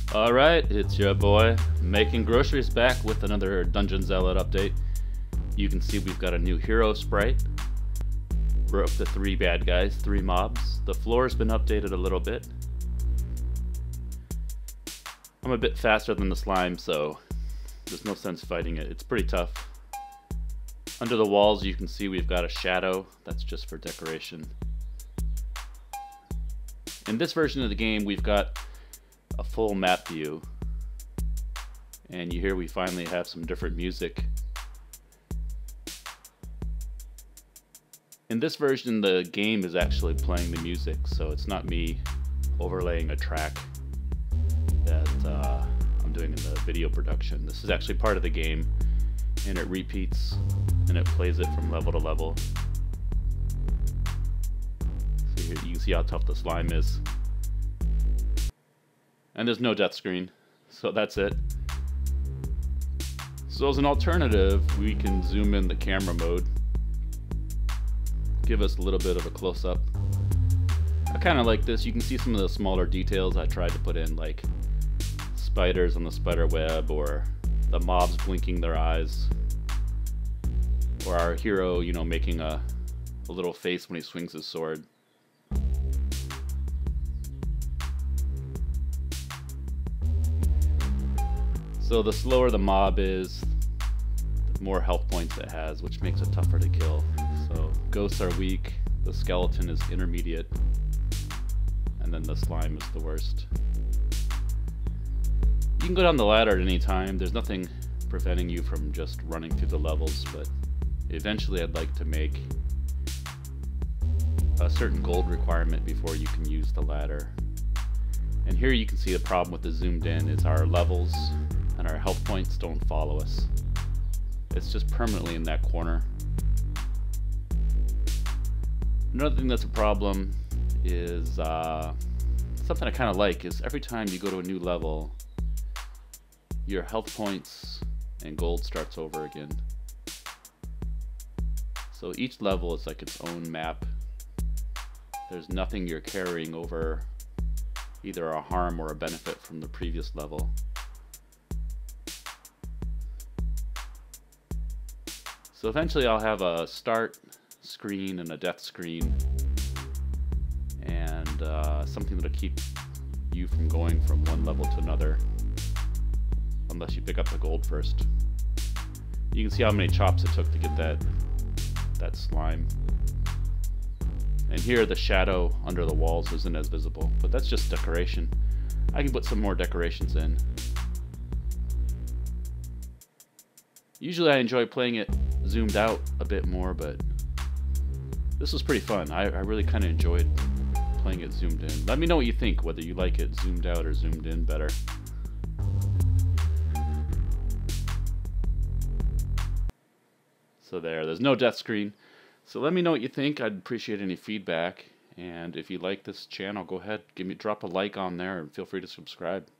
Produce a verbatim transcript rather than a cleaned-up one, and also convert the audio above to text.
Alright, it's your boy, Making Groceries, back with another Dungeon Zealot update. You can see we've got a new hero sprite. We're up to three bad guys, three mobs. The floor's been updated a little bit. I'm a bit faster than the slime, so there's no sense fighting it. It's pretty tough. Under the walls you can see we've got a shadow. That's just for decoration. In this version of the game we've got a full map view, and you hear we finally have some different music. In this version the game is actually playing the music, so it's not me overlaying a track that uh, I'm doing in the video production. This is actually part of the game, and it repeats and it plays it from level to level. So here you can see how tough the slime is. And there's no death screen, so that's it. So as an alternative, we can zoom in the camera mode, give us a little bit of a close-up. I kind of like this. You can see some of the smaller details I tried to put in, like spiders on the spider web, or the mobs blinking their eyes, or our hero, you know, making a, a little face when he swings his sword. So the slower the mob is, the more health points it has, which makes it tougher to kill. So ghosts are weak, the skeleton is intermediate, and then the slime is the worst. You can go down the ladder at any time. There's nothing preventing you from just running through the levels, but eventually I'd like to make a certain gold requirement before you can use the ladder. And here you can see the problem with the zoomed in is our levels and our health points don't follow us. It's just permanently in that corner. Another thing that's a problem is uh, something I kind of like is every time you go to a new level, your health points and gold starts over again. So each level is like its own map. There's nothing you're carrying over, either a harm or a benefit from the previous level. So eventually I'll have a start screen and a death screen, and uh, something that'll keep you from going from one level to another unless you pick up the gold first. You can see how many chops it took to get that that slime. And here the shadow under the walls isn't as visible, but that's just decoration. I can put some more decorations in. Usually I enjoy playing it zoomed out a bit more, but this was pretty fun. I, I really kind of enjoyed playing it zoomed in. Let me know what you think, whether you like it zoomed out or zoomed in better. So there, there's no death screen. So let me know what you think. I'd appreciate any feedback. And if you like this channel, go ahead, give me drop a like on there, and feel free to subscribe.